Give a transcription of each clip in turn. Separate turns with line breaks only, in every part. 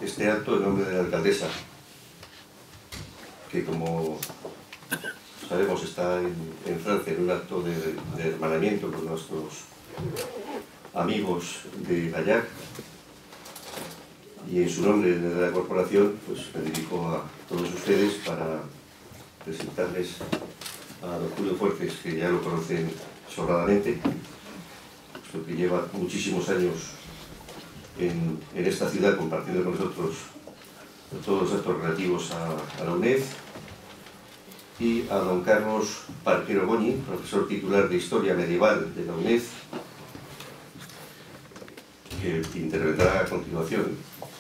este acto en nombre de la alcaldesa, que como sabemos está en Francia en un acto de hermanamiento con nuestros amigos de Gaillac, y en su nombre de la corporación pues me dirijo a todos ustedes para presentarles a don Julio Fuertes, que ya lo conocen sobradamente, puesto que lleva muchísimos años en esta ciudad compartiendo con nosotros todos los actos relativos a la UNED, y a don Carlos Parquero Goñi, profesor titular de Historia Medieval de la UNED, que intervendrá a continuación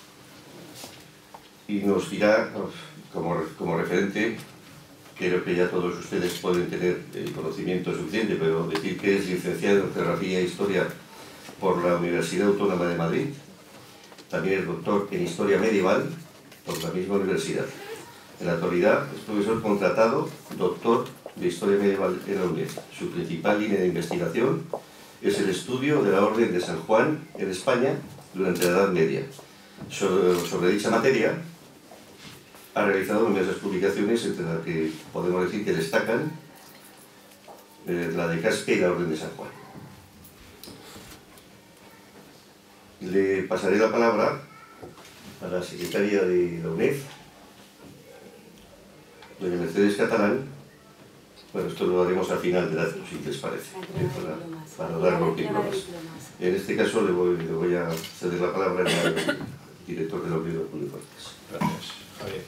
y nos dirá, como referente, creo que ya todos ustedes pueden tener el conocimiento suficiente, pero decir que es licenciado en Geografía e Historia por la Universidad Autónoma de Madrid, también es doctor en Historia Medieval por la misma universidad. En la actualidad es profesor contratado, doctor de Historia Medieval en la UNED. Su principal línea de investigación es el estudio de la Orden de San Juan en España durante la Edad Media. Sobre dicha materia ha realizado numerosas publicaciones, entre las que podemos decir que destacan la de Caspe y la Orden de San Juan. Le pasaré la palabra a la secretaria de la UNED, doña Mercedes Catalán. Bueno, esto lo haremos al final del acto, si les parece, para dar los diplomas. En este caso le voy a ceder la palabra al director de la Unión, Julio Fuertes.
Gracias, Javier.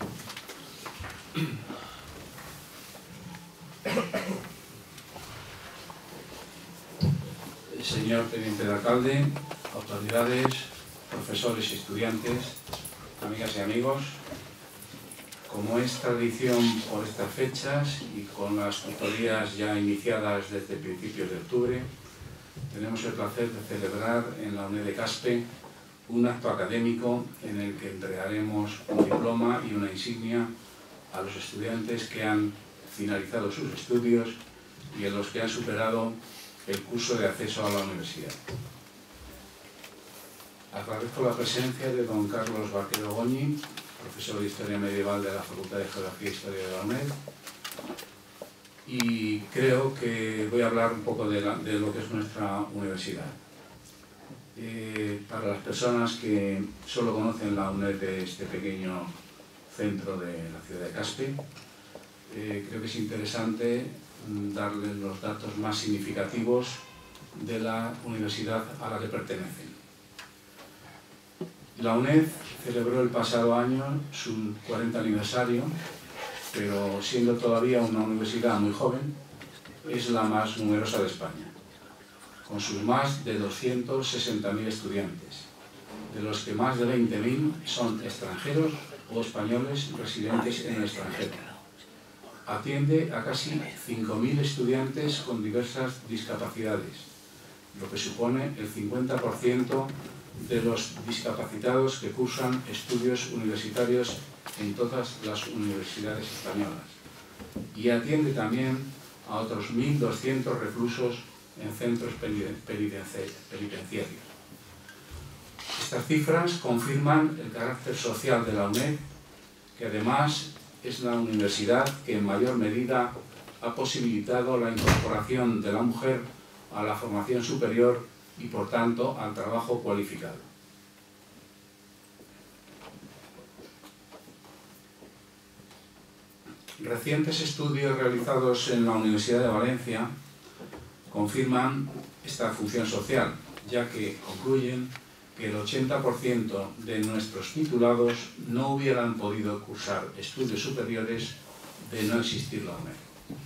Señor teniente de alcalde, autoridades, profesores y estudiantes, amigas y amigos, como es tradición por estas fechas y con las tutorías ya iniciadas desde principios de octubre, tenemos el placer de celebrar en la UNED de Caspe un acto académico en el que entregaremos un diploma y una insignia a los estudiantes que han finalizado sus estudios y a los que han superado el curso de acceso a la universidad. Agradezco la presencia de don Carlos Parquero Goñi, profesor de Historia Medieval de la Facultad de Geografía e Historia de la UNED, y creo que voy a hablar un poco de lo que es nuestra universidad. Para las personas que solo conocen la UNED de este pequeño centro de la ciudad de Caspe, creo que es interesante darles los datos más significativos de la universidad a la que pertenecen. La UNED celebró el pasado año su 40 aniversario, pero siendo todavía una universidad muy joven, es la más numerosa de España, con sus más de 260.000 estudiantes, de los que más de 20.000 son extranjeros o españoles residentes en el extranjero. Atiende a casi 5.000 estudiantes con diversas discapacidades, lo que supone el 50% de los discapacitados que cursan estudios universitarios en todas las universidades españolas, y atiende también a otros 1.200 reclusos en centros penitenciarios. Estas cifras confirman el carácter social de la UNED, que además es la universidad que en mayor medida ha posibilitado la incorporación de la mujer a la formación superior y, por tanto, al trabajo cualificado. Recientes estudios realizados en la Universidad de Valencia confirman esta función social, ya que concluyen que el 80% de nuestros titulados no hubieran podido cursar estudios superiores de no existir la UNED.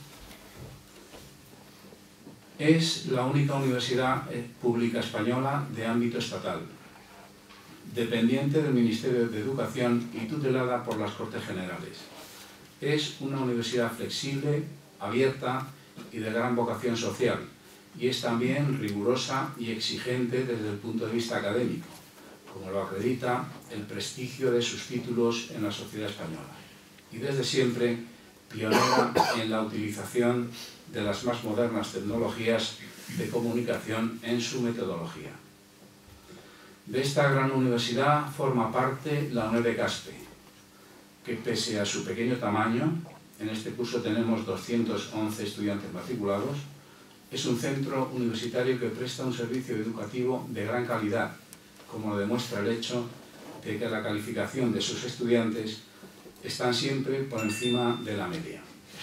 Es la única universidad pública española de ámbito estatal, dependiente del Ministerio de Educación y tutelada por las Cortes Generales. Es una universidad flexible, abierta y de gran vocación social, y es también rigurosa y exigente desde el punto de vista académico, como lo acredita el prestigio de sus títulos en la sociedad española, y desde siempre pionera en la utilización de las más modernas tecnologías de comunicación en su metodología. De esta gran universidad forma parte la UNED de Caspe, que pese a su pequeño tamaño, en este curso tenemos 211 estudiantes matriculados, es un centro universitario que presta un servicio educativo de gran calidad, como lo demuestra el hecho de que la calificación de sus estudiantes están siempre por encima de la media.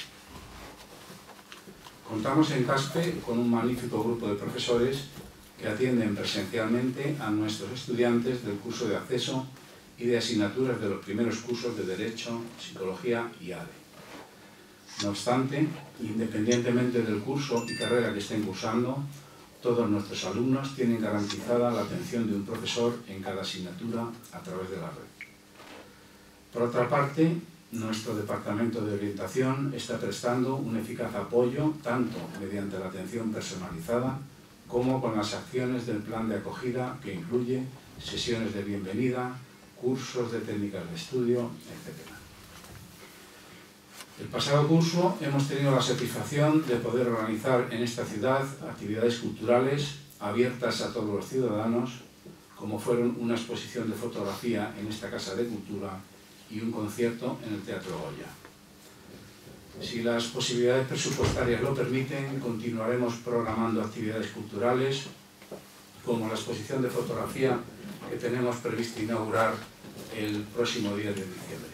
Contamos en Caspe con un magnífico grupo de profesores que atienden presencialmente a nuestros estudiantes del curso de acceso y de asignaturas de los primeros cursos de Derecho, Psicología y ADE. No obstante, independientemente del curso y carrera que estén cursando, todos nuestros alumnos tienen garantizada la atención de un profesor en cada asignatura a través de la red. Por otra parte, nuestro Departamento de Orientación está prestando un eficaz apoyo tanto mediante la atención personalizada como con las acciones del plan de acogida que incluye sesiones de bienvenida, cursos de técnicas de estudio, etc. El pasado curso hemos tenido la satisfacción de poder organizar en esta ciudad actividades culturales abiertas a todos los ciudadanos, como fueron una exposición de fotografía en esta Casa de Cultura y un concierto en el Teatro Goya. Si las posibilidades presupuestarias lo permiten, continuaremos programando actividades culturales, como la exposición de fotografía que tenemos previsto inaugurar el próximo 10 de diciembre.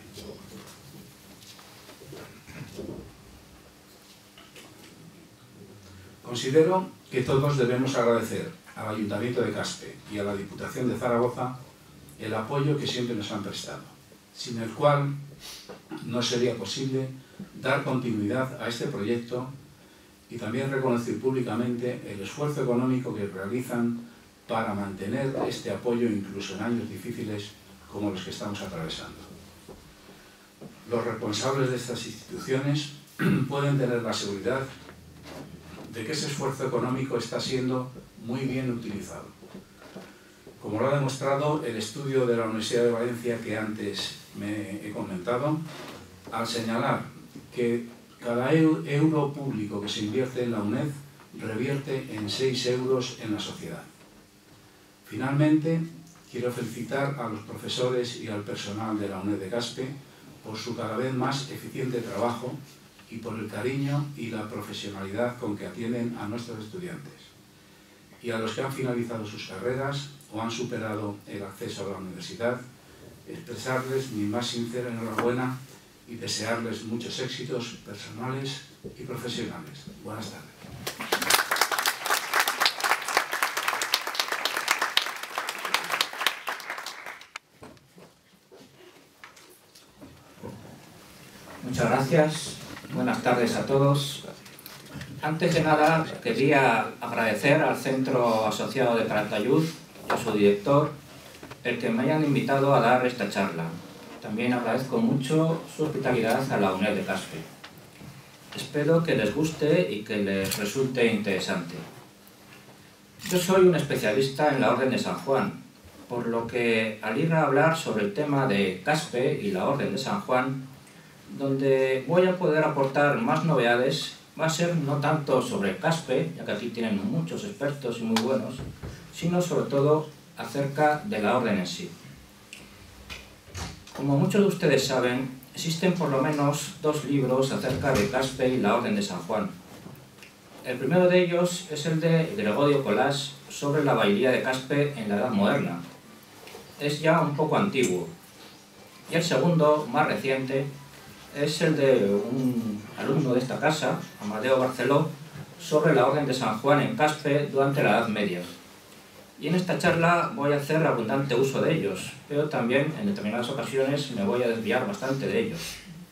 Considero que todos debemos agradecer al Ayuntamiento de Caspe y a la Diputación de Zaragoza el apoyo que siempre nos han prestado, sin el cual no sería posible dar continuidad a este proyecto, y también reconocer públicamente el esfuerzo económico que realizan para mantener este apoyo incluso en años difíciles como los que estamos atravesando. Los responsables de estas instituciones pueden tener la seguridad de que ese esfuerzo económico está siendo muy bien utilizado. Como lo ha demostrado el estudio de la Universidad de Valencia que antes me he comentado, al señalar que cada euro público que se invierte en la UNED revierte en 6 euros en la sociedad. Finalmente, quiero felicitar a los profesores y al personal de la UNED de Caspe por su cada vez más eficiente trabajo y por el cariño y la profesionalidad con que atienden a nuestros estudiantes. Y a los que han finalizado sus carreras o han superado el acceso a la universidad, expresarles mi más sincera enhorabuena y desearles muchos éxitos personales y profesionales. Buenas tardes.
Muchas gracias. Buenas tardes a todos. Antes de nada, quería agradecer al Centro Asociado de Calatayud y a su director el que me hayan invitado a dar esta charla. También agradezco mucho su hospitalidad a la UNED de Caspe. Espero que les guste y que les resulte interesante. Yo soy un especialista en la Orden de San Juan, por lo que al ir a hablar sobre el tema de Caspe y la Orden de San Juan, donde voy a poder aportar más novedades, va a ser no tanto sobre Caspe, ya que aquí tienen muchos expertos y muy buenos, sino sobre todo acerca de la orden en sí. Como muchos de ustedes saben, existen por lo menos 2 libros acerca de Caspe y la Orden de San Juan. El primero de ellos es el de Gregorio Colás sobre la bailía de Caspe en la Edad Moderna. Es ya un poco antiguo. Y el segundo, más reciente, es el de un alumno de esta casa, Amadeo Barceló, sobre la Orden de San Juan en Caspe durante la Edad Media. Y en esta charla voy a hacer abundante uso de ellos, pero también en determinadas ocasiones me voy a desviar bastante de ellos.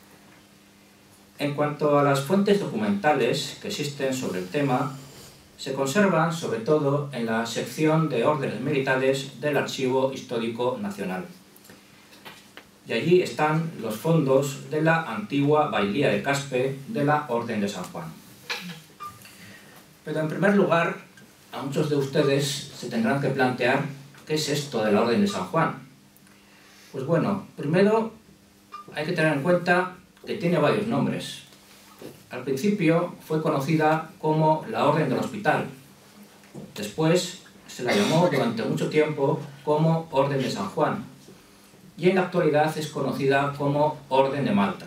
En cuanto a las fuentes documentales que existen sobre el tema, se conservan sobre todo en la sección de órdenes militares del Archivo Histórico Nacional. Y allí están los fondos de la antigua bailía de Caspe de la Orden de San Juan. Pero en primer lugar, a muchos de ustedes se tendrán que plantear ¿qué es esto de la Orden de San Juan? Pues bueno, primero hay que tener en cuenta que tiene varios nombres. Al principio fue conocida como la Orden del Hospital. Después se la llamó durante mucho tiempo como Orden de San Juan, y en la actualidad es conocida como Orden de Malta.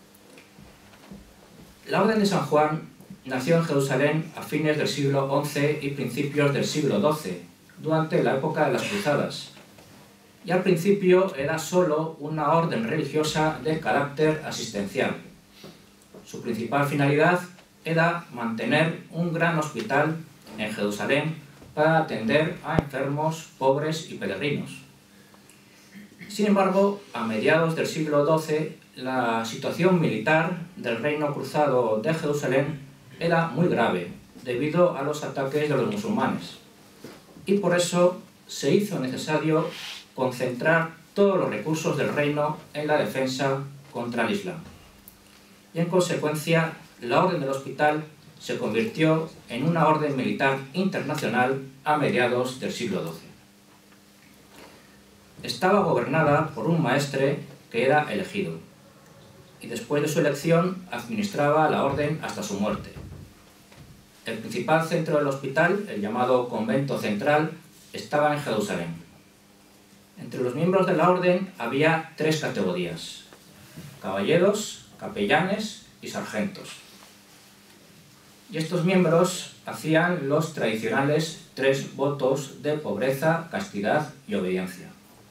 La Orden de San Juan nació en Jerusalén a fines del siglo XI y principios del siglo XII, durante la época de las Cruzadas, y al principio era solo una orden religiosa de carácter asistencial. Su principal finalidad era mantener un gran hospital en Jerusalén para atender a enfermos, pobres y peregrinos. Sin embargo, a mediados del siglo XII, la situación militar del Reino Cruzado de Jerusalén era muy grave, debido a los ataques de los musulmanes, y por eso se hizo necesario concentrar todos los recursos del reino en la defensa contra el Islam. Y en consecuencia, la Orden del Hospital se convirtió en una orden militar internacional a mediados del siglo XII. Estaba gobernada por un maestre que era elegido, y después de su elección administraba la orden hasta su muerte. El principal centro del hospital, el llamado Convento Central, estaba en Jerusalén. Entre los miembros de la orden había 3 categorías: caballeros, capellanes y sargentos. Y estos miembros hacían los tradicionales 3 votos de pobreza, castidad y obediencia.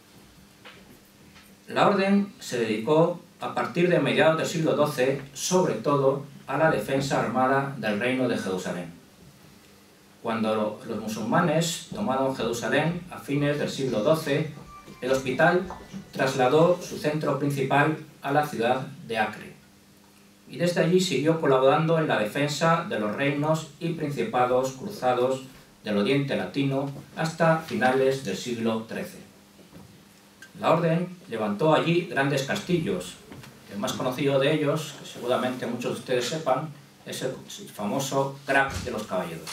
La orden se dedicó a partir de mediados del siglo XII, sobre todo, a la defensa armada del reino de Jerusalén. Cuando los musulmanes tomaron Jerusalén a fines del siglo XII, el hospital trasladó su centro principal a la ciudad de Acre, y desde allí siguió colaborando en la defensa de los reinos y principados cruzados del Oriente Latino hasta finales del siglo XIII. La orden levantó allí grandes castillos. El más conocido de ellos, que seguramente muchos de ustedes sepan, es el famoso Crac de los Caballeros.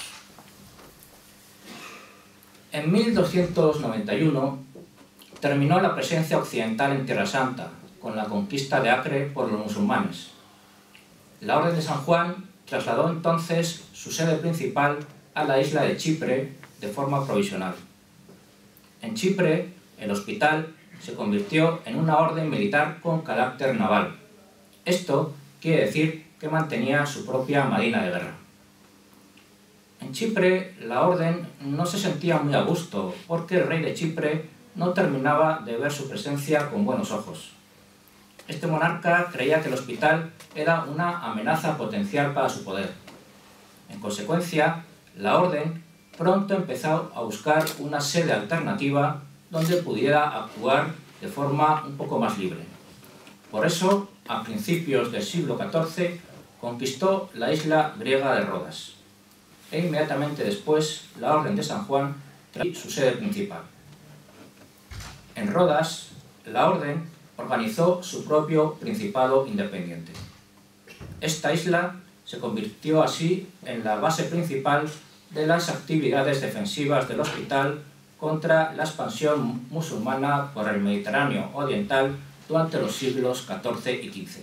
En 1291 terminó la presencia occidental en Tierra Santa, con la conquista de Acre por los musulmanes. La Orden de San Juan trasladó entonces su sede principal a la isla de Chipre de forma provisional. En Chipre, el hospital se convirtió en una orden militar con carácter naval. Esto quiere decir que mantenía su propia marina de guerra. En Chipre, la orden no se sentía muy a gusto, porque el rey de Chipre no terminaba de ver su presencia con buenos ojos. Este monarca creía que el hospital era una amenaza potencial para su poder. En consecuencia, la orden pronto empezó a buscar una sede alternativa donde pudiera actuar de forma un poco más libre. Por eso, a principios del siglo XIV, conquistó la isla griega de Rodas, e inmediatamente después la Orden de San Juan trajo su sede principal. En Rodas, la Orden organizó su propio principado independiente. Esta isla se convirtió así en la base principal de las actividades defensivas del hospital contra la expansión musulmana por el Mediterráneo oriental durante los siglos XIV y XV.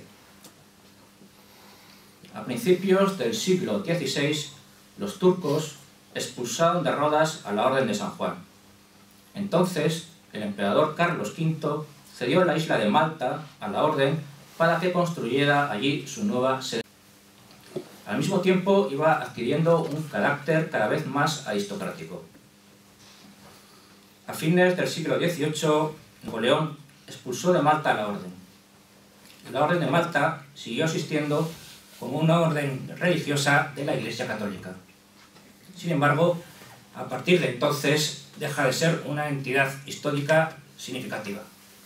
A principios del siglo XVI, los turcos expulsaron de Rodas a la Orden de San Juan. Entonces, el emperador Carlos V cedió la isla de Malta a la Orden para que construyera allí su nueva sede. Al mismo tiempo, iba adquiriendo un carácter cada vez más aristocrático. A fines del siglo XVIII, Napoleón expulsó de Malta a la Orden. La Orden de Malta siguió existiendo como una orden religiosa de la Iglesia Católica. Sin embargo, a partir de entonces deja de ser una entidad histórica significativa.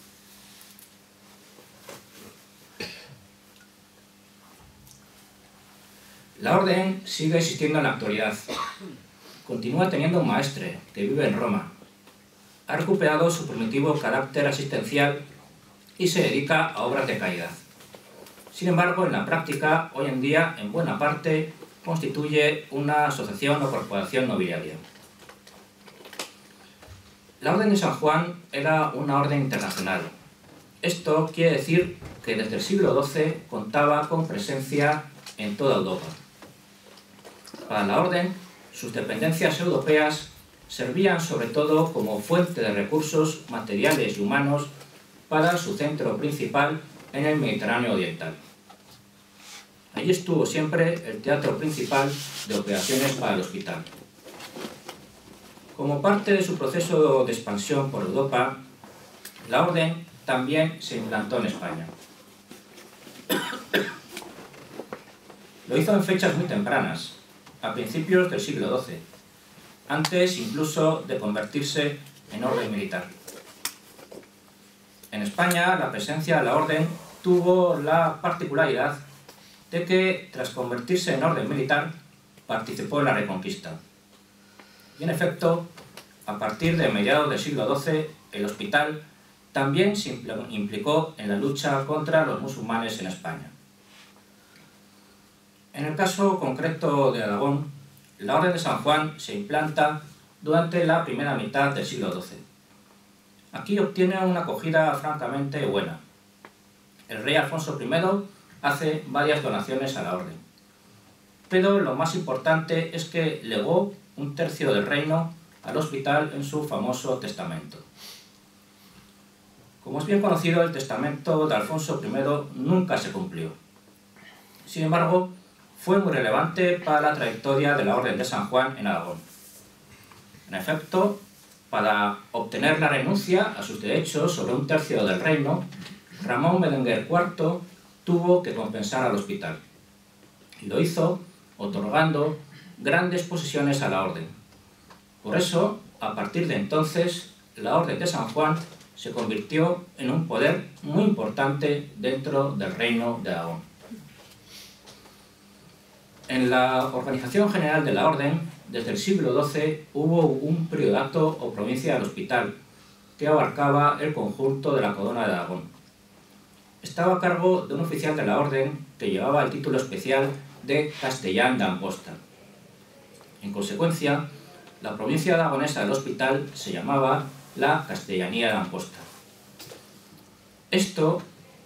La Orden sigue existiendo en la actualidad. Continúa teniendo un maestre que vive en Roma. Ha recuperado su primitivo carácter asistencial y se dedica a obras de caridad. Sin embargo, en la práctica, hoy en día, en buena parte, constituye una asociación o corporación nobiliaria. La Orden de San Juan era una orden internacional. Esto quiere decir que desde el siglo XII contaba con presencia en toda Europa. Para la Orden, sus dependencias europeas servían sobre todo como fuente de recursos materiales y humanos para su centro principal en el Mediterráneo oriental. Allí estuvo siempre el teatro principal de operaciones para el hospital. Como parte de su proceso de expansión por Europa, la orden también se implantó en España. Lo hizo en fechas muy tempranas, a principios del siglo XII, antes incluso de convertirse en orden militar. En España, la presencia de la orden tuvo la particularidad de que, tras convertirse en orden militar, participó en la Reconquista. Y en efecto, a partir de mediados del siglo XII, el hospital también se implicó en la lucha contra los musulmanes en España. En el caso concreto de Aragón, la Orden de San Juan se implanta durante la primera mitad del siglo XII. Aquí obtiene una acogida francamente buena. El rey Alfonso I hace varias donaciones a la orden. Pero lo más importante es que legó un tercio del reino al hospital en su famoso testamento. Como es bien conocido, el testamento de Alfonso I nunca se cumplió. Sin embargo, fue muy relevante para la trayectoria de la Orden de San Juan en Aragón. En efecto, para obtener la renuncia a sus derechos sobre un tercio del reino, Ramón Berenguer IV tuvo que compensar al hospital. Y lo hizo otorgando grandes posesiones a la orden. Por eso, a partir de entonces, la Orden de San Juan se convirtió en un poder muy importante dentro del reino de Aragón. En la organización general de la orden, desde el siglo XII hubo un priorato o provincia del hospital que abarcaba el conjunto de la corona de Aragón. Estaba a cargo de un oficial de la orden que llevaba el título especial de castellán de Amposta. En consecuencia, la provincia aragonesa del hospital se llamaba la Castellanía de Amposta. Esto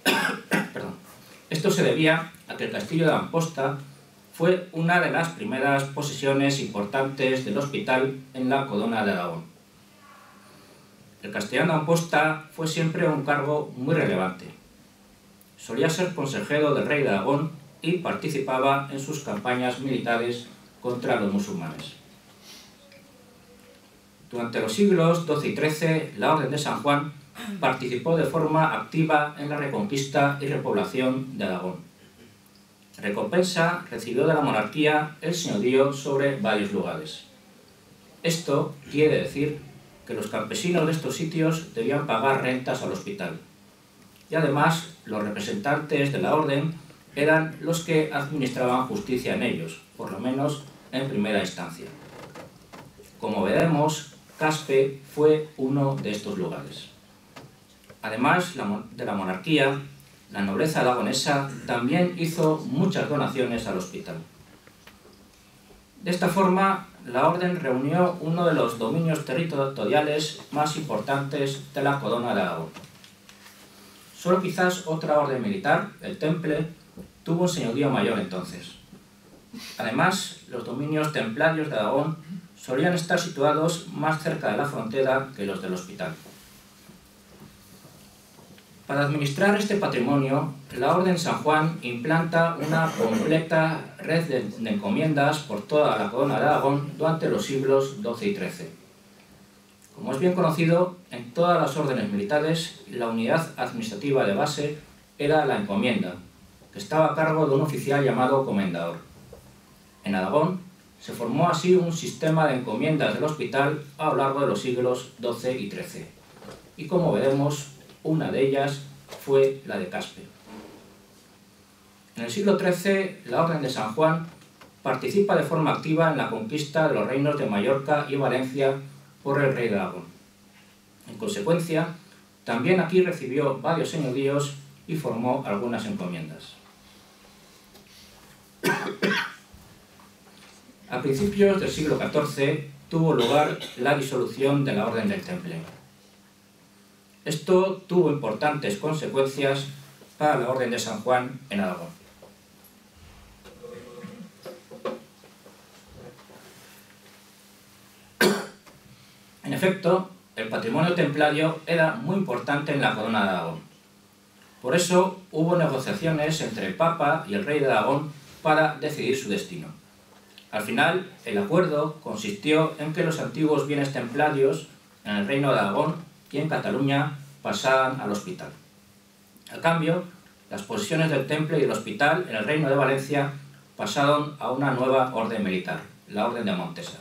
se debía a que el castillo de Amposta fue una de las primeras posesiones importantes del hospital en la corona de Aragón. El castellán de Amposta fue siempre un cargo muy relevante. Solía ser consejero del rey de Aragón y participaba en sus campañas militares contra los musulmanes. Durante los siglos XII y XIII, la Orden de San Juan participó de forma activa en la reconquista y repoblación de Aragón. Recompensa recibió de la monarquía el señorío sobre varios lugares. Esto quiere decir que los campesinos de estos sitios debían pagar rentas al hospital. Y además, los representantes de la orden eran los que administraban justicia en ellos, por lo menos en primera instancia. Como veremos, Caspe fue uno de estos lugares. Además de la monarquía, la nobleza aragonesa también hizo muchas donaciones al hospital. De esta forma, la orden reunió uno de los dominios territoriales más importantes de la corona de Aragón. Solo quizás otra orden militar, el Temple, tuvo un señorío mayor entonces. Además, los dominios templarios de Aragón solían estar situados más cerca de la frontera que los del hospital. Para administrar este patrimonio, la Orden San Juan implanta una completa red de encomiendas por toda la corona de Aragón durante los siglos XII y XIII. Como es bien conocido, en todas las órdenes militares, la unidad administrativa de base era la encomienda, que estaba a cargo de un oficial llamado comendador. En Aragón se formó así un sistema de encomiendas del hospital a lo largo de los siglos XII y XIII. Y como veremos, una de ellas fue la de Caspe. En el siglo XIII, la Orden de San Juan participa de forma activa en la conquista de los reinos de Mallorca y Valencia por el rey de Aragón. En consecuencia, también aquí recibió varios señoríos y formó algunas encomiendas. A principios del siglo XIV tuvo lugar la disolución de la Orden del Temple. Esto tuvo importantes consecuencias para la Orden de San Juan en Aragón. efecto, el patrimonio templario era muy importante en la corona de Aragón. Por eso hubo negociaciones entre el Papa y el rey de Aragón para decidir su destino. Al final, el acuerdo consistió en que los antiguos bienes templarios en el Reino de Aragón y en Cataluña pasaran al hospital. A cambio, las posesiones del Temple y del hospital en el Reino de Valencia pasaron a una nueva orden militar, la Orden de Montesa.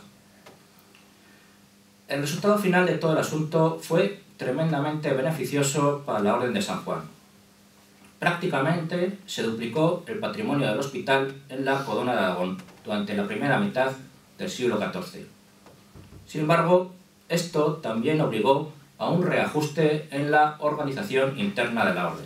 El resultado final de todo el asunto fue tremendamente beneficioso para la Orden de San Juan. Prácticamente se duplicó el patrimonio del hospital en la corona de Aragón durante la primera mitad del siglo XIV. Sin embargo, esto también obligó a un reajuste en la organización interna de la orden.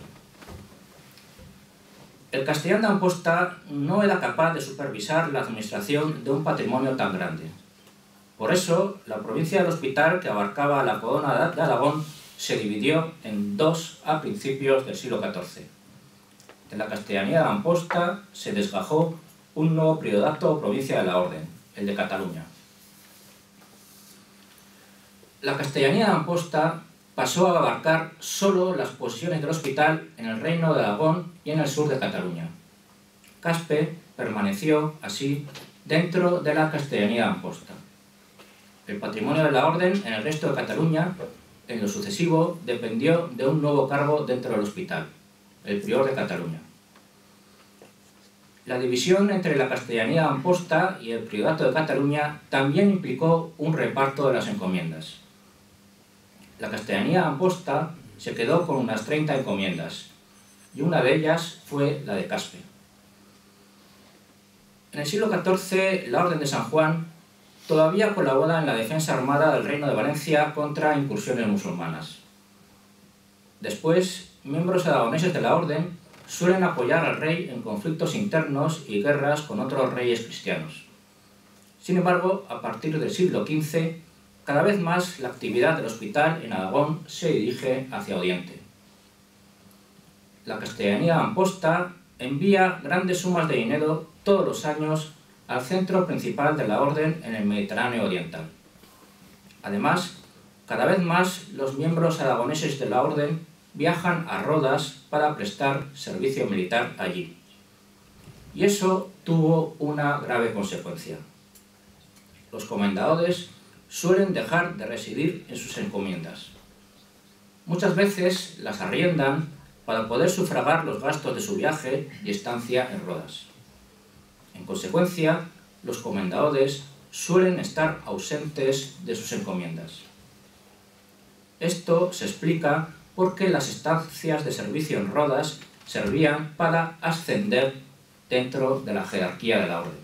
El castellán de Amposta no era capaz de supervisar la administración de un patrimonio tan grande. Por eso, la provincia del Hospital, que abarcaba la corona de Aragón, se dividió en dos a principios del siglo XIV. De la castellanía de Amposta se desgajó un nuevo priorato o provincia de la orden, el de Cataluña. La castellanía de Amposta pasó a abarcar solo las posesiones del hospital en el Reino de Aragón y en el sur de Cataluña. Caspe permaneció, así, dentro de la castellanía de Amposta. El patrimonio de la orden en el resto de Cataluña, en lo sucesivo, dependió de un nuevo cargo dentro del hospital, el prior de Cataluña. La división entre la castellanía de Amposta y el priorato de Cataluña también implicó un reparto de las encomiendas. La castellanía de Amposta se quedó con unas 30 encomiendas, y una de ellas fue la de Caspe. En el siglo XIV, la Orden de San Juan todavía colabora en la defensa armada del Reino de Valencia contra incursiones musulmanas. Después, miembros aragoneses de la Orden suelen apoyar al rey en conflictos internos y guerras con otros reyes cristianos. Sin embargo, a partir del siglo XV, cada vez más la actividad del hospital en Aragón se dirige hacia Oriente. La castellanía de Amposta envía grandes sumas de dinero todos los años al centro principal de la orden en el Mediterráneo oriental. Además, cada vez más los miembros aragoneses de la orden viajan a Rodas para prestar servicio militar allí. Y eso tuvo una grave consecuencia. Los comendadores suelen dejar de residir en sus encomiendas. Muchas veces las arriendan para poder sufragar los gastos de su viaje y estancia en Rodas. En consecuencia, los comendadores suelen estar ausentes de sus encomiendas. Esto se explica porque las estancias de servicio en Rodas servían para ascender dentro de la jerarquía de la orden.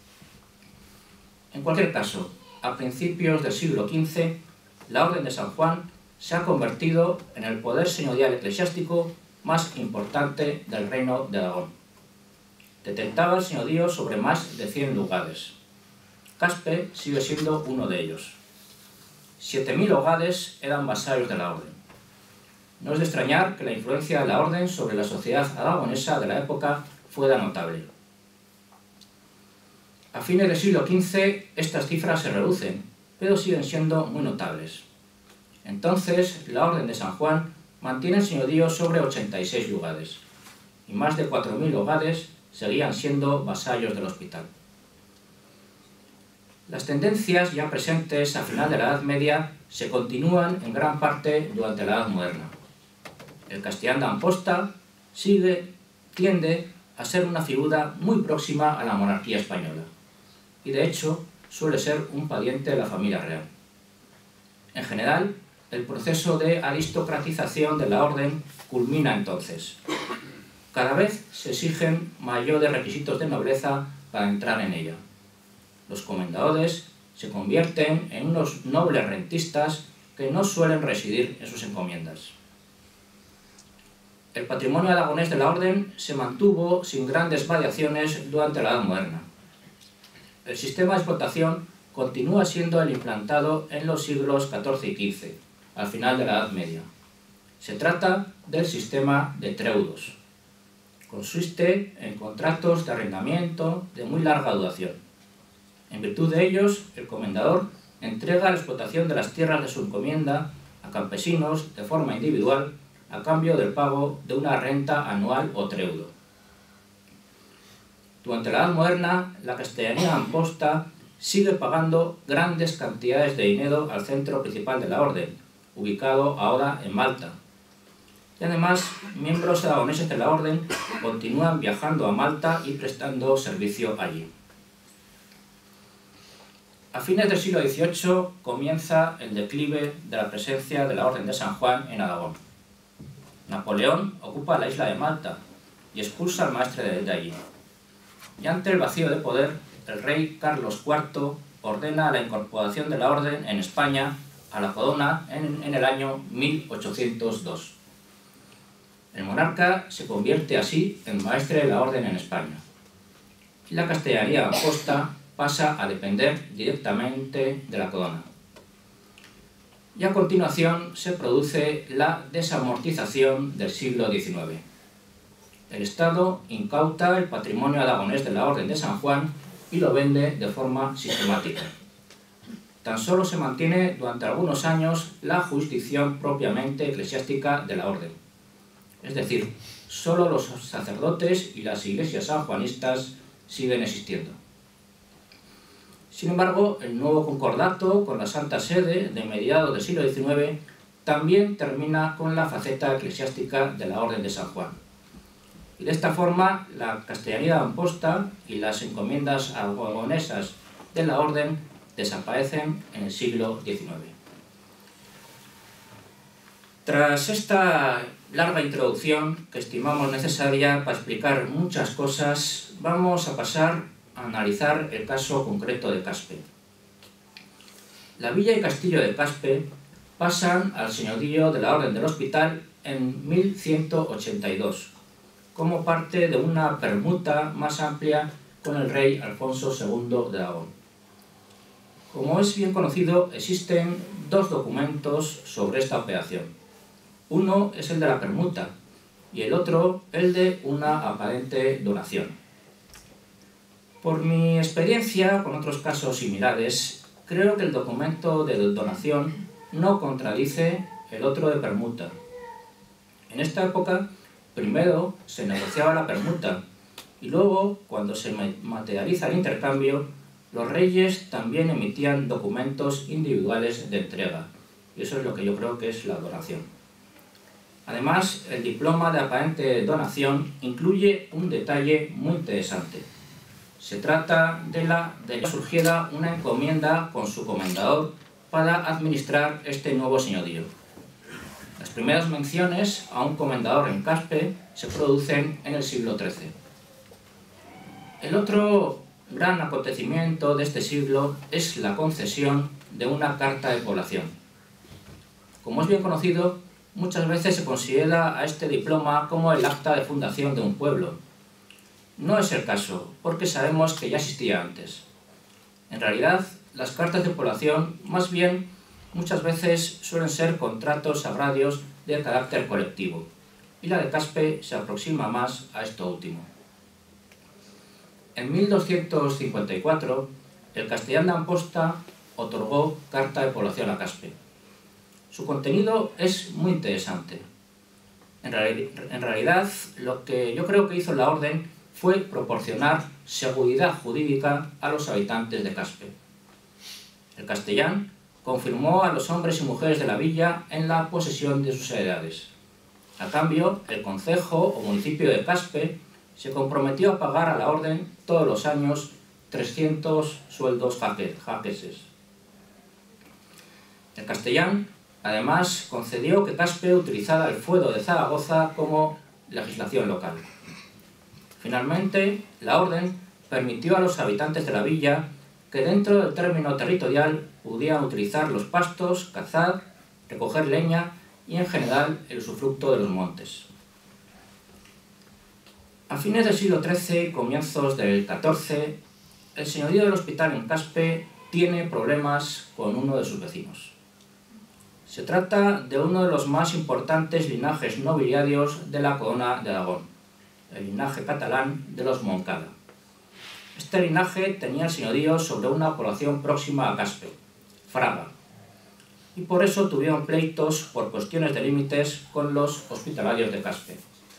En cualquier caso, a principios del siglo XV, la Orden de San Juan se ha convertido en el poder señorial eclesiástico más importante del Reino de Aragón. Detentaba el señorío sobre más de 100 lugares. Caspe sigue siendo uno de ellos. 7.000 hogares eran vasallos de la Orden. No es de extrañar que la influencia de la Orden sobre la sociedad aragonesa de la época fuera notable. A fines del siglo XV estas cifras se reducen, pero siguen siendo muy notables. Entonces, la Orden de San Juan mantiene el señorío sobre 86 lugares, y más de 4.000 hogares seguían siendo vasallos del hospital. Las tendencias ya presentes a final de la Edad Media se continúan en gran parte durante la Edad Moderna. El castellán de Amposta tiende a ser una figura muy próxima a la monarquía española, y de hecho suele ser un pariente de la familia real. En general, el proceso de aristocratización de la orden culmina entonces. Cada vez se exigen mayores requisitos de nobleza para entrar en ella. Los comendadores se convierten en unos nobles rentistas que no suelen residir en sus encomiendas. El patrimonio aragonés de la orden se mantuvo sin grandes variaciones durante la Edad Moderna. El sistema de explotación continúa siendo el implantado en los siglos XIV y XV, al final de la Edad Media. Se trata del sistema de treudos. Consiste en contratos de arrendamiento de muy larga duración. En virtud de ellos, el comendador entrega la explotación de las tierras de su encomienda a campesinos de forma individual a cambio del pago de una renta anual o treudo. Durante la Edad Moderna, la Castellanía de Amposta sigue pagando grandes cantidades de dinero al centro principal de la orden, ubicado ahora en Malta. Y además, miembros aragoneses de la orden continúan viajando a Malta y prestando servicio allí. A fines del siglo XVIII comienza el declive de la presencia de la Orden de San Juan en Aragón. Napoleón ocupa la isla de Malta y expulsa al maestre de allí. Y ante el vacío de poder, el rey Carlos IV ordena la incorporación de la Orden en España a la corona en el año 1802. El monarca se convierte así en maestre de la Orden en España. Y la Castellanía de Amposta pasa a depender directamente de la corona. Y a continuación se produce la desamortización del siglo XIX. El Estado incauta el patrimonio aragonés de la Orden de San Juan y lo vende de forma sistemática. Tan solo se mantiene durante algunos años la jurisdicción propiamente eclesiástica de la Orden. Es decir, solo los sacerdotes y las iglesias sanjuanistas siguen existiendo. Sin embargo, el nuevo concordato con la Santa Sede de mediados del siglo XIX también termina con la faceta eclesiástica de la Orden de San Juan. Y de esta forma, la Castellanía de Amposta y las encomiendas aragonesas de la Orden desaparecen en el siglo XIX. Tras esta larga introducción, que estimamos necesaria para explicar muchas cosas, vamos a pasar a analizar el caso concreto de Caspe. La villa y castillo de Caspe pasan al señorío de la Orden del Hospital en 1182, como parte de una permuta más amplia con el rey Alfonso II de Aragón. Como es bien conocido, existen dos documentos sobre esta operación. Uno es el de la permuta y el otro el de una aparente donación. Por mi experiencia con otros casos similares, creo que el documento de donación no contradice el otro de permuta. En esta época, primero se negociaba la permuta y luego, cuando se materializa el intercambio, los reyes también emitían documentos individuales de entrega. Y eso es lo que yo creo que es la donación. Además, el diploma de aparente donación incluye un detalle muy interesante. Se trata de que surgiera una encomienda con su comendador para administrar este nuevo señorío. Las primeras menciones a un comendador en Caspe se producen en el siglo XIII. El otro gran acontecimiento de este siglo es la concesión de una carta de población. Como es bien conocido, muchas veces se considera a este diploma como el acta de fundación de un pueblo. No es el caso, porque sabemos que ya existía antes. En realidad, las cartas de población, más bien, muchas veces suelen ser contratos agrarios de carácter colectivo, y la de Caspe se aproxima más a esto último. En 1254, el castellán de Amposta otorgó carta de población a Caspe. Su contenido es muy interesante. En realidad, lo que yo creo que hizo la Orden fue proporcionar seguridad jurídica a los habitantes de Caspe. El castellán confirmó a los hombres y mujeres de la villa en la posesión de sus heredades. A cambio, el concejo o municipio de Caspe se comprometió a pagar a la Orden todos los años 300 sueldos jaqueses. El castellán, además, concedió que Caspe utilizara el fuero de Zaragoza como legislación local. Finalmente, la Orden permitió a los habitantes de la villa que dentro del término territorial pudieran utilizar los pastos, cazar, recoger leña y en general el usufructo de los montes. A fines del siglo XIII y comienzos del XIV, el señorío del Hospital en Caspe tiene problemas con uno de sus vecinos. Se trata de uno de los más importantes linajes nobiliarios de la corona de Aragón, el linaje catalán de los Moncada. Este linaje tenía el señorío sobre una población próxima a Caspe, Fraga, y por eso tuvieron pleitos por cuestiones de límites con los hospitalarios de Caspe.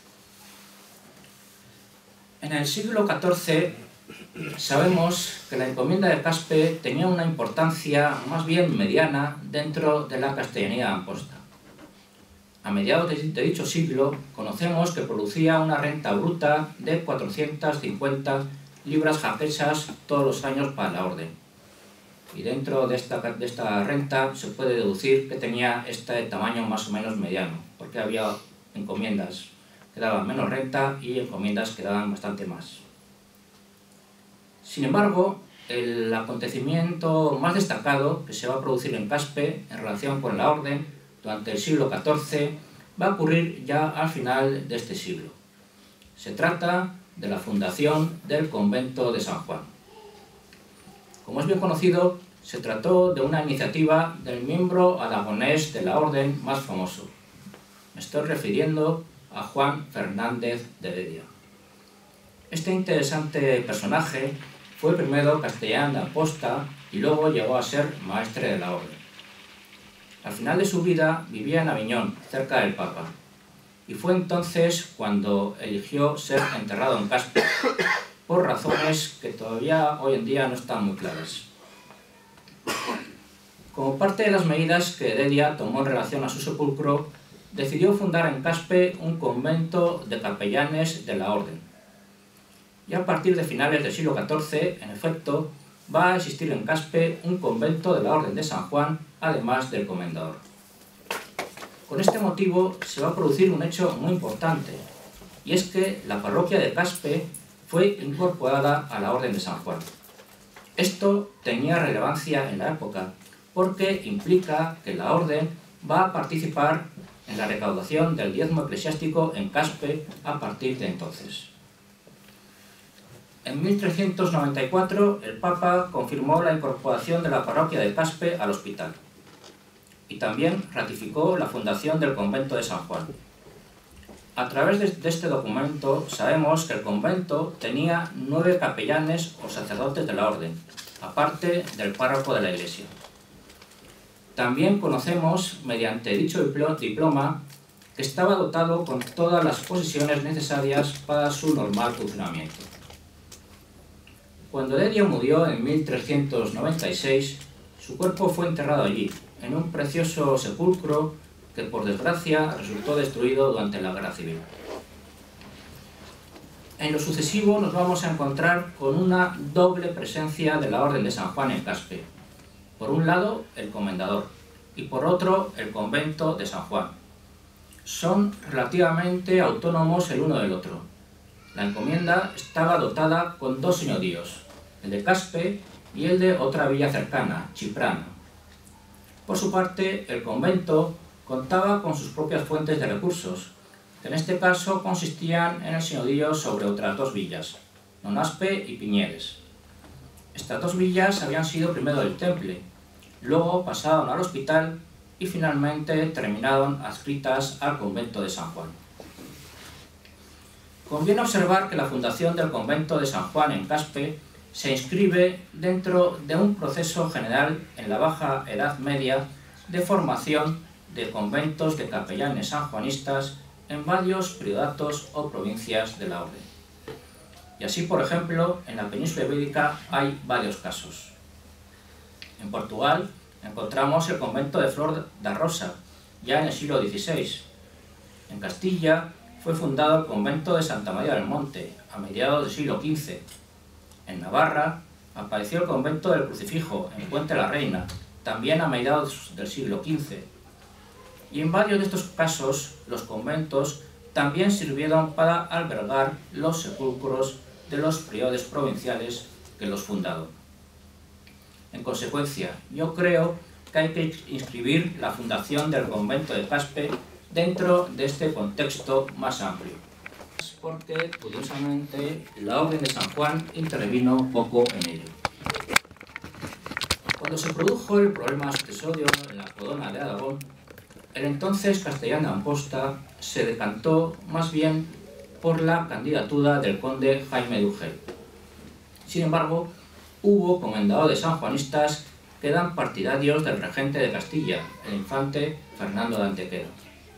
En el siglo XIV sabemos que la encomienda de Caspe tenía una importancia más bien mediana dentro de la castellanía de Amposta. A mediados de dicho siglo conocemos que producía una renta bruta de 450 libras jaquesas todos los años para la orden. Y dentro de esta renta se puede deducir que tenía este tamaño más o menos mediano, porque había encomiendas que daban menos renta y encomiendas que daban bastante más. Sin embargo, el acontecimiento más destacado que se va a producir en Caspe en relación con la orden durante el siglo XIV va a ocurrir ya al final de este siglo. Se trata de la fundación del convento de San Juan. Como es bien conocido, se trató de una iniciativa del miembro aragonés de la orden más famoso. Me estoy refiriendo a Juan Fernández de Heredia. Este interesante personaje fue primero castellán de Amposta y luego llegó a ser maestre de la orden. Al final de su vida vivía en Aviñón, cerca del Papa, y fue entonces cuando eligió ser enterrado en Caspe, por razones que todavía hoy en día no están muy claras. Como parte de las medidas que Heredia tomó en relación a su sepulcro, decidió fundar en Caspe un convento de capellanes de la orden. Y a partir de finales del siglo XIV, en efecto, va a existir en Caspe un convento de la Orden de San Juan, además del comendador. Con este motivo se va a producir un hecho muy importante, y es que la parroquia de Caspe fue incorporada a la Orden de San Juan. Esto tenía relevancia en la época, porque implica que la Orden va a participar en la recaudación del diezmo eclesiástico en Caspe a partir de entonces. En 1394 el Papa confirmó la incorporación de la parroquia de Caspe al hospital y también ratificó la fundación del convento de San Juan. A través de este documento sabemos que el convento tenía 9 capellanes o sacerdotes de la orden, aparte del párroco de la iglesia. También conocemos, mediante dicho diploma, que estaba dotado con todas las posesiones necesarias para su normal funcionamiento. Cuando Heredia murió en 1396, su cuerpo fue enterrado allí, en un precioso sepulcro que por desgracia resultó destruido durante la Guerra Civil. En lo sucesivo nos vamos a encontrar con una doble presencia de la Orden de San Juan en Caspe. Por un lado, el comendador, y por otro, el convento de San Juan. Son relativamente autónomos el uno del otro. La encomienda estaba dotada con 2 señoríos, el de Caspe y el de otra villa cercana, Chiprana. Por su parte, el convento contaba con sus propias fuentes de recursos, que en este caso consistían en el señorío sobre otras 2 villas, Nonaspe y Piñeres. Estas 2 villas habían sido primero del Temple, luego pasaron al hospital y finalmente terminaron adscritas al convento de San Juan. Conviene observar que la fundación del convento de San Juan en Caspe se inscribe dentro de un proceso general en la Baja Edad Media de formación de conventos de capellanes sanjuanistas en varios prioratos o provincias de la orden. Y así, por ejemplo, en la península ibérica hay varios casos. En Portugal encontramos el convento de Flor da Rosa, ya en el siglo XVI. En Castilla fue fundado el convento de Santa María del Monte, a mediados del siglo XV. En Navarra apareció el convento del Crucifijo, en Puente la Reina, también a mediados del siglo XV. Y en varios de estos casos, los conventos también sirvieron para albergar los sepulcros de los priores provinciales que los fundaron. En consecuencia, yo creo que hay que inscribir la fundación del convento de Caspe dentro de este contexto más amplio, porque, curiosamente, la Orden de San Juan intervino poco en ello. Cuando se produjo el problema sucesorio en la corona de Aragón, el entonces castellán de Amposta se decantó más bien por la candidatura del conde Jaime de Urgel. Sin embargo, hubo comendadores sanjuanistas que quedan partidarios del regente de Castilla, el infante Fernando de Antequera.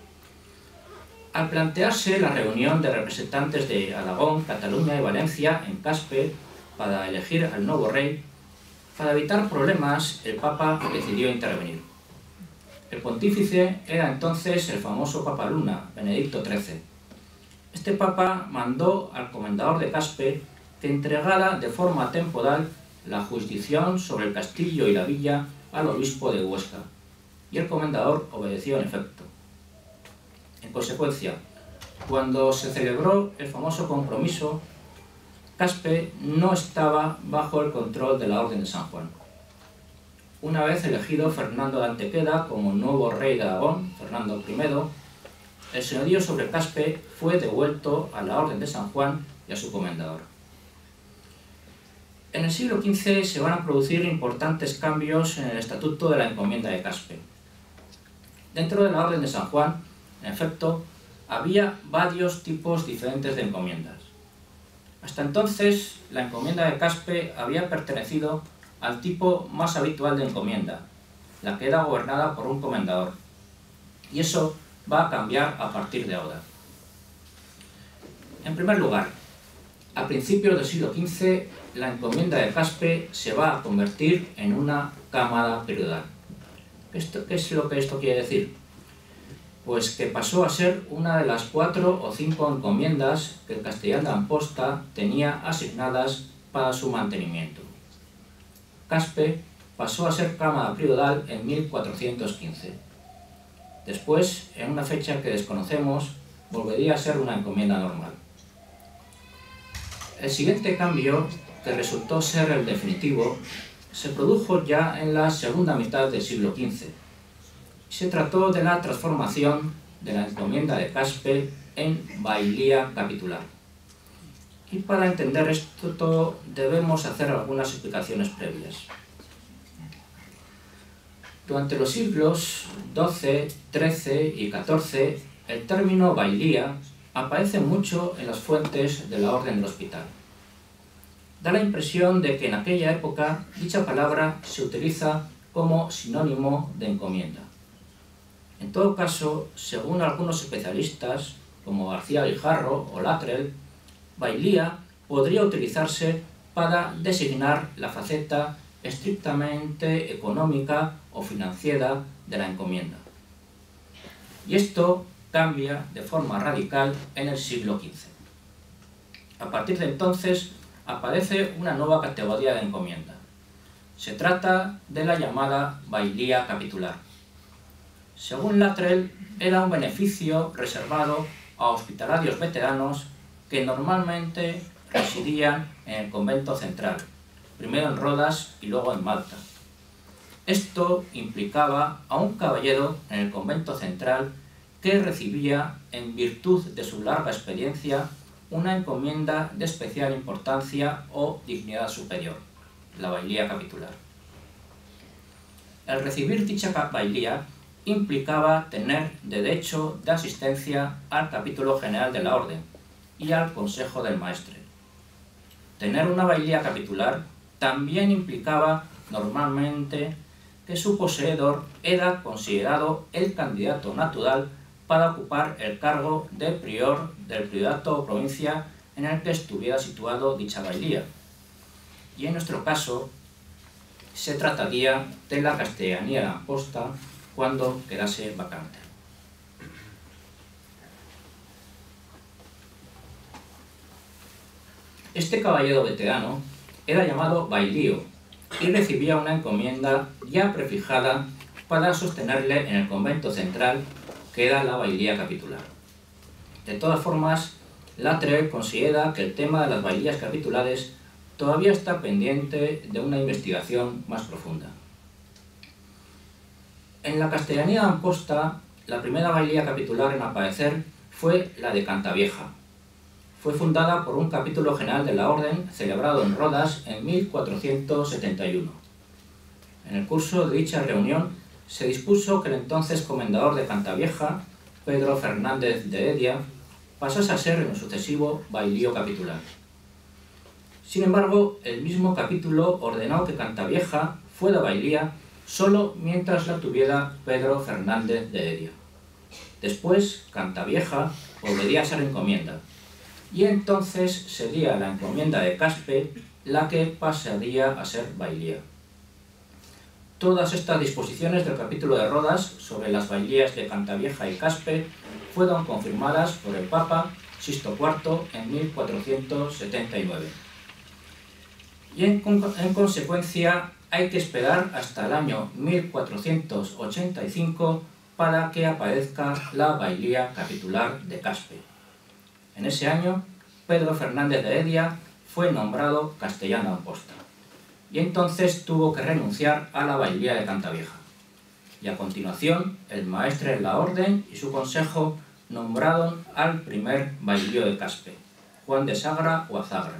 Al plantearse la reunión de representantes de Aragón, Cataluña y Valencia en Caspe para elegir al nuevo rey, para evitar problemas, el Papa decidió intervenir. El pontífice era entonces el famoso Papa Luna, Benedicto XIII. Este Papa mandó al comendador de Caspe que entregara de forma temporal la jurisdicción sobre el castillo y la villa al obispo de Huesca, y el comendador obedeció en efecto. En consecuencia, cuando se celebró el famoso compromiso, Caspe no estaba bajo el control de la Orden de San Juan. Una vez elegido Fernando de Antequera como nuevo rey de Aragón, Fernando I, el señorío sobre Caspe fue devuelto a la Orden de San Juan y a su comendador. En el siglo XV se van a producir importantes cambios en el estatuto de la encomienda de Caspe. Dentro de la Orden de San Juan, en efecto, había varios tipos diferentes de encomiendas. Hasta entonces, la encomienda de Caspe había pertenecido al tipo más habitual de encomienda, la que era gobernada por un comendador. Y eso va a cambiar a partir de ahora. En primer lugar, a principios del siglo XV, la encomienda de Caspe se va a convertir en una cámara periodal. ¿Qué es lo que esto quiere decir? Pues que pasó a ser una de las 4 o 5 encomiendas que el Castellán de Amposta tenía asignadas para su mantenimiento. Caspe pasó a ser cámara periodal en 1415. Después, en una fecha que desconocemos, volvería a ser una encomienda normal. El siguiente cambio, que resultó ser el definitivo, se produjo ya en la segunda mitad del siglo XV. Se trató de la transformación de la encomienda de Caspe en bailía capitular. Y para entender esto debemos hacer algunas explicaciones previas. Durante los siglos XII, XIII y XIV, el término bailía aparece mucho en las fuentes de la Orden del Hospital. Da la impresión de que en aquella época dicha palabra se utiliza como sinónimo de encomienda. En todo caso, según algunos especialistas, como García Guijarro o Latrell, bailía podría utilizarse para designar la faceta estrictamente económica o financiera de la encomienda. Y esto cambia de forma radical en el siglo XV. A partir de entonces aparece una nueva categoría de encomienda. Se trata de la llamada bailía capitular. Según Latrell, era un beneficio reservado a hospitalarios veteranos que normalmente residían en el convento central, primero en Rodas y luego en Malta. Esto implicaba a un caballero en el convento central que recibía, en virtud de su larga experiencia, una encomienda de especial importancia o dignidad superior, la bailía capitular. El recibir dicha bailía implicaba tener derecho de asistencia al capítulo general de la orden y al consejo del maestre. Tener una bailía capitular también implicaba normalmente que su poseedor era considerado el candidato natural para ocupar el cargo de prior del priorato o provincia en el que estuviera situado dicha bailía. Y en nuestro caso, se trataría de la castellanía de Amposta cuando quedase vacante. Este caballero veterano era llamado bailío y recibía una encomienda ya prefijada para sostenerle en el convento central, que era la bailía capitular. De todas formas, Latrell considera que el tema de las bailías capitulares todavía está pendiente de una investigación más profunda. En la castellanía de Amposta, la primera bailía capitular en aparecer fue la de Cantavieja. Fue fundada por un capítulo general de la orden celebrado en Rodas en 1471. En el curso de dicha reunión se dispuso que el entonces comendador de Cantavieja, Pedro Fernández de Heredia, pasase a ser en lo sucesivo bailío capitular. Sin embargo, el mismo capítulo ordenó que Cantavieja fue de bailía solo mientras la tuviera Pedro Fernández de Heredia. Después, Cantavieja volvería a ser encomienda, y entonces sería la encomienda de Caspe la que pasaría a ser bailía. Todas estas disposiciones del capítulo de Rodas sobre las bailías de Cantavieja y Caspe fueron confirmadas por el Papa Sixto IV en 1479. Y en consecuencia hay que esperar hasta el año 1485 para que aparezca la bailía capitular de Caspe. En ese año, Pedro Fernández de Heredia fue nombrado castellano apóstol, y entonces tuvo que renunciar a la bailía de Cantavieja. Y a continuación, el maestre de la orden y su consejo nombraron al primer bailío de Caspe, Juan de Sagra o Azagra.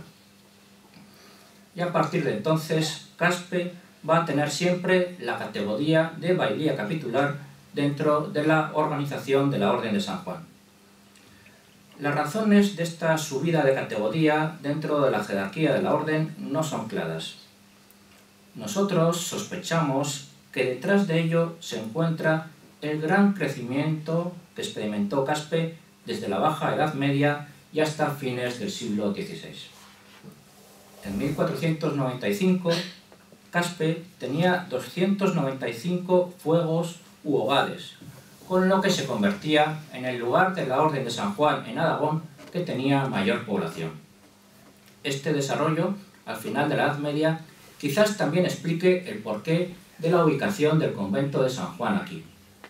Y a partir de entonces, Caspe va a tener siempre la categoría de bailía capitular dentro de la organización de la Orden de San Juan. Las razones de esta subida de categoría dentro de la jerarquía de la Orden no son claras. Nosotros sospechamos que detrás de ello se encuentra el gran crecimiento que experimentó Caspe desde la Baja Edad Media y hasta fines del siglo XVI. En 1495, Caspe tenía 295 fuegos u hogares, con lo que se convertía en el lugar de la Orden de San Juan en Aragón que tenía mayor población. Este desarrollo, al final de la Edad Media, quizás también explique el porqué de la ubicación del convento de San Juan aquí.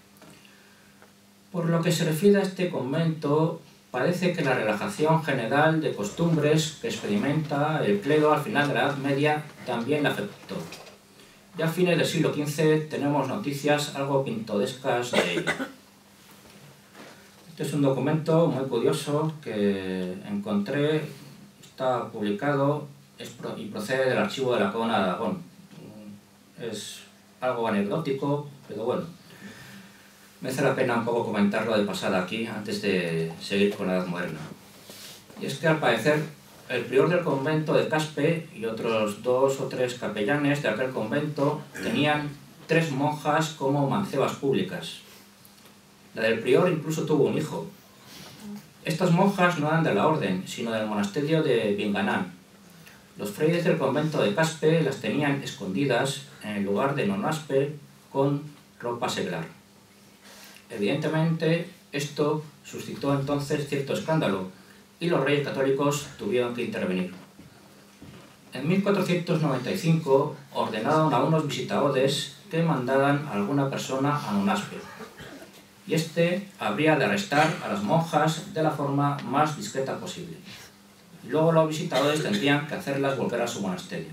Por lo que se refiere a este convento, parece que la relajación general de costumbres que experimenta el clero al final de la Edad Media también la afectó. Ya a fines del siglo XV tenemos noticias algo pintorescas de ello. Este es un documento muy curioso que encontré, está publicado y procede del archivo de la Corona de Aragón. Es algo anecdótico, pero bueno, merece la pena un poco comentarlo de pasada aquí antes de seguir con la Edad Moderna. Y es que al parecer el prior del convento de Caspe y otros 2 o 3 capellanes de aquel convento tenían 3 monjas como mancebas públicas. La del prior incluso tuvo un hijo. Estas monjas no eran de la orden, sino del monasterio de Vinganán. Los frailes del convento de Caspe las tenían escondidas en el lugar de Nonaspe con ropa seglar. Evidentemente, esto suscitó entonces cierto escándalo y los reyes católicos tuvieron que intervenir. En 1495 ordenaron a unos visitadores que mandaran a alguna persona a Nonaspe, y este habría de arrestar a las monjas de la forma más discreta posible. Luego los visitadores tendrían que hacerlas volver a su monasterio.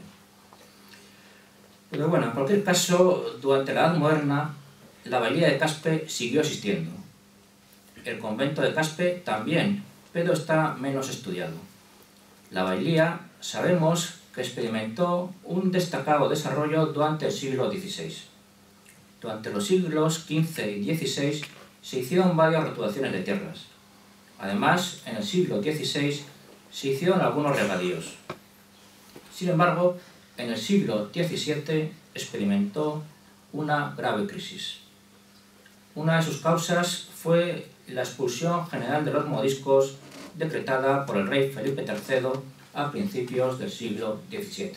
Pero bueno, en cualquier caso, durante la Edad Moderna, la bailía de Caspe siguió existiendo. El convento de Caspe también, pero está menos estudiado. La bailía sabemos que experimentó un destacado desarrollo durante el siglo XVI. Durante los siglos XV y XVI se hicieron varias rotulaciones de tierras. Además, en el siglo XVI se hicieron algunos regadíos. Sin embargo, en el siglo XVII experimentó una grave crisis. Una de sus causas fue la expulsión general de los moriscos decretada por el rey Felipe III a principios del siglo XVII.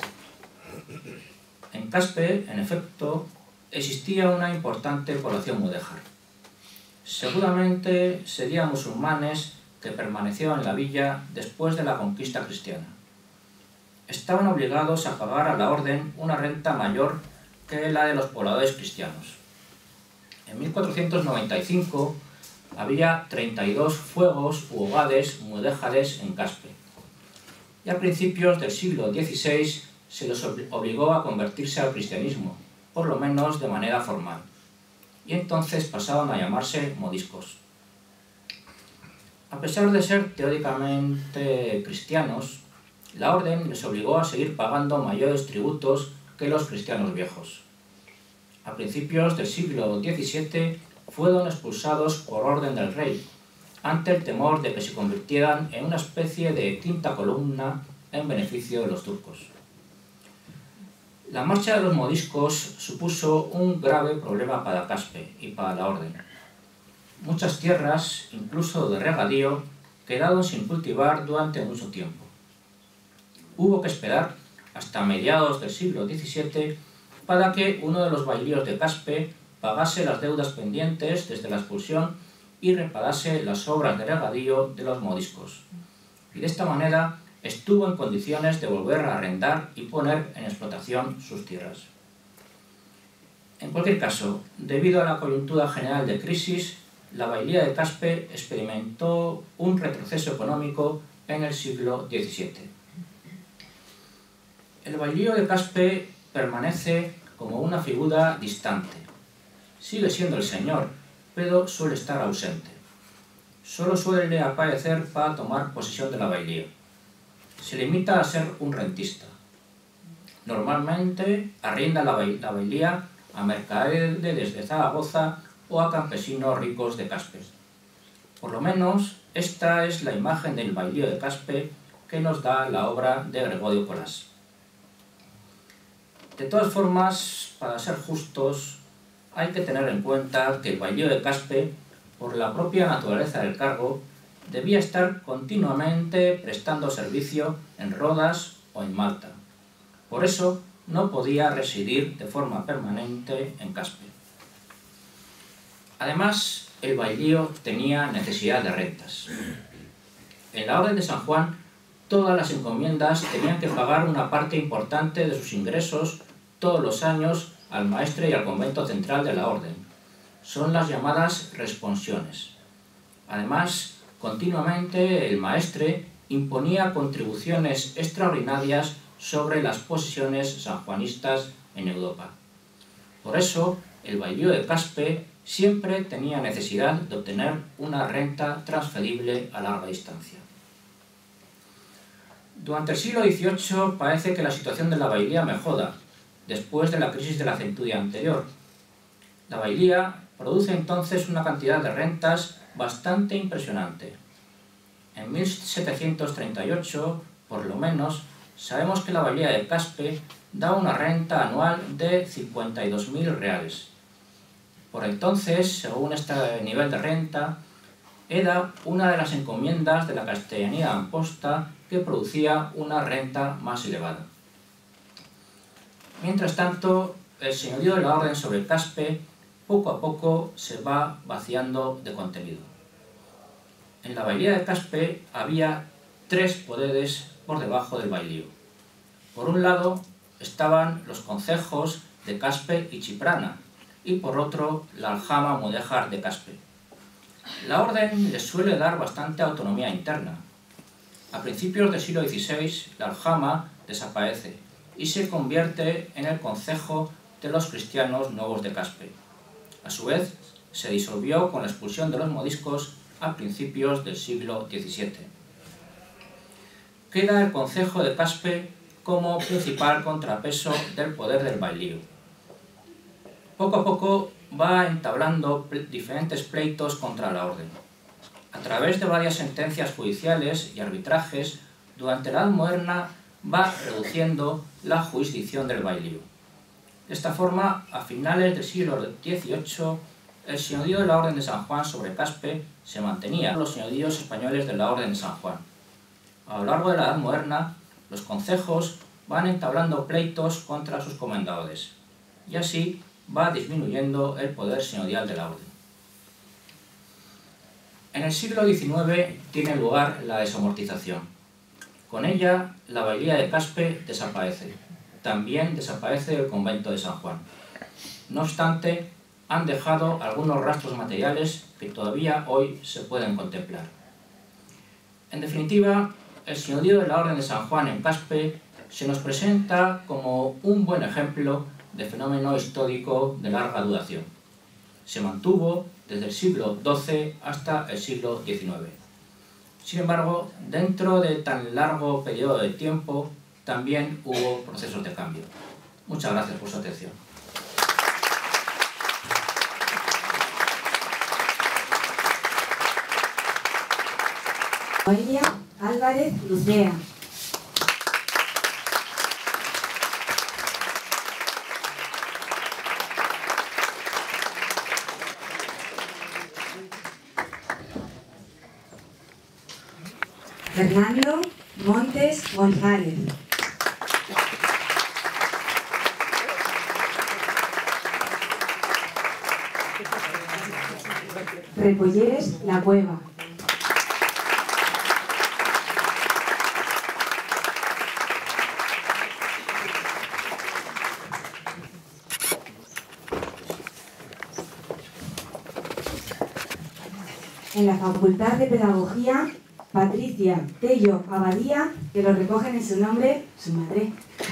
En Caspe, en efecto, existía una importante población mudéjar. Seguramente serían musulmanes que permanecieron en la villa después de la conquista cristiana. Estaban obligados a pagar a la orden una renta mayor que la de los pobladores cristianos. En 1495 había 32 fuegos u hogares mudéjares en Caspe, y a principios del siglo XVI se los obligó a convertirse al cristianismo, por lo menos de manera formal, y entonces pasaron a llamarse modiscos. A pesar de ser teóricamente cristianos, la orden les obligó a seguir pagando mayores tributos que los cristianos viejos. A principios del siglo XVII fueron expulsados por orden del rey, ante el temor de que se convirtieran en una especie de quinta columna en beneficio de los turcos. La marcha de los moriscos supuso un grave problema para Caspe y para la orden. Muchas tierras, incluso de regadío, quedaron sin cultivar durante mucho tiempo. Hubo que esperar hasta mediados del siglo XVII para que uno de los bailíos de Caspe pagase las deudas pendientes desde la expulsión y reparase las obras de regadío de los moriscos. Y de esta manera estuvo en condiciones de volver a arrendar y poner en explotación sus tierras. En cualquier caso, debido a la coyuntura general de crisis, la bailía de Caspe experimentó un retroceso económico en el siglo XVII. El bailío de Caspe permanece como una figura distante. Sigue siendo el señor, pero suele estar ausente. Solo suele aparecer para tomar posesión de la bailía. Se limita a ser un rentista. Normalmente arrienda la bailía a mercaderes de Zaragoza o a campesinos ricos de Caspe. Por lo menos, esta es la imagen del bailío de Caspe que nos da la obra de Gregorio Colás. De todas formas, para ser justos, hay que tener en cuenta que el bailío de Caspe, por la propia naturaleza del cargo, debía estar continuamente prestando servicio en Rodas o en Malta. Por eso, no podía residir de forma permanente en Caspe. Además, el bailío tenía necesidad de rentas. En la Orden de San Juan, todas las encomiendas tenían que pagar una parte importante de sus ingresos todos los años al maestre y al convento central de la Orden. Son las llamadas responsiones. Además, continuamente el maestre imponía contribuciones extraordinarias sobre las posesiones sanjuanistas en Europa. Por eso, el bailío de Caspe siempre tenía necesidad de obtener una renta transferible a larga distancia. Durante el siglo XVIII parece que la situación de la bailía mejora, después de la crisis de la centuria anterior. La bailía produce entonces una cantidad de rentas bastante impresionante. En 1738, por lo menos, sabemos que la bailía de Caspe da una renta anual de 52.000 reales. Por entonces, según este nivel de renta, era una de las encomiendas de la Castellanía de Amposta que producía una renta más elevada. Mientras tanto, el señorío de la Orden sobre Caspe poco a poco se va vaciando de contenido. En la bailía de Caspe había 3 poderes por debajo del bailío. Por un lado estaban los concejos de Caspe y Chiprana, y por otro la aljama mudéjar de Caspe. La Orden les suele dar bastante autonomía interna. A principios del siglo XVI, la aljama desaparece y se convierte en el concejo de los cristianos nuevos de Caspe. A su vez, se disolvió con la expulsión de los moriscos a principios del siglo XVII. Queda el concejo de Caspe como principal contrapeso del poder del bailío. Poco a poco va entablando diferentes pleitos contra la Orden. A través de varias sentencias judiciales y arbitrajes, durante la Edad Moderna va reduciendo la jurisdicción del bailío. De esta forma, a finales del siglo XVIII, el señorío de la Orden de San Juan sobre Caspe se mantenía en los señoríos españoles de la Orden de San Juan. A lo largo de la Edad Moderna, los concejos van entablando pleitos contra sus comendadores, y así va disminuyendo el poder señorial de la Orden. En el siglo XIX tiene lugar la desamortización. Con ella, la bailía de Caspe desaparece. También desaparece el convento de San Juan. No obstante, han dejado algunos rastros materiales que todavía hoy se pueden contemplar. En definitiva, el señorío de la Orden de San Juan en Caspe se nos presenta como un buen ejemplo de fenómeno histórico de larga duración. Se mantuvo desde el siglo XII hasta el siglo XIX. Sin embargo, dentro de tan largo periodo de tiempo, también hubo procesos de cambio. Muchas gracias por su atención.
Noelia Álvarez Lucea. Fernando Montes González. Repollés La Cueva. En la Facultad de Pedagogía, Patricia Tello Abadía, que lo recogen en su nombre su madre.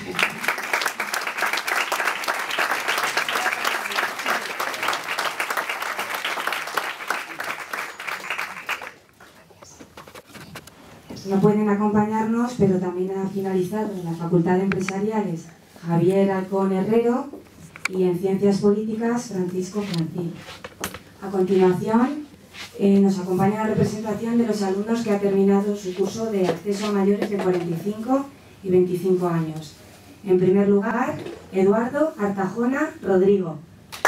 No pueden acompañarnos, pero también ha finalizado en la Facultad de Empresariales Javier Alcón Herrero y en Ciencias Políticas Francisco Francín. A continuación, nos acompaña la representación de los alumnos que ha terminado su curso de acceso a mayores de 45 y 25 años. En primer lugar, Eduardo Artajona Rodrigo.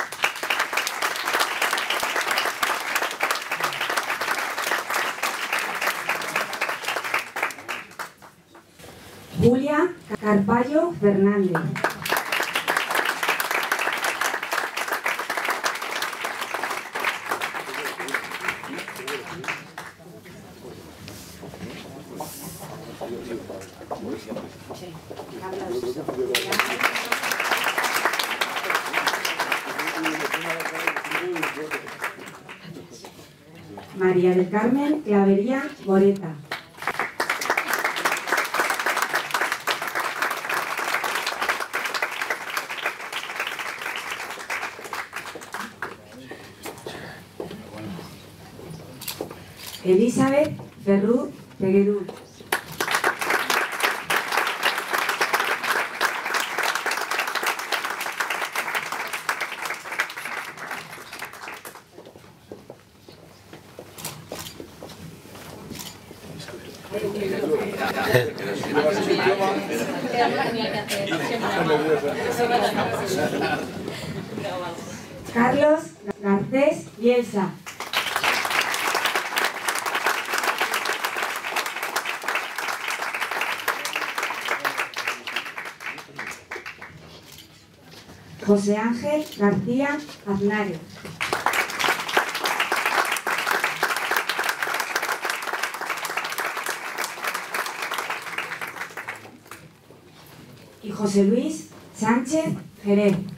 Julia Carballo Fernández. María del Carmen Clavería Goreta. Elizabeth Ferrú Peguerú. Carlos Garcés Bielsa. José Ángel García Aznares. Y José Luis Sánchez Jerez.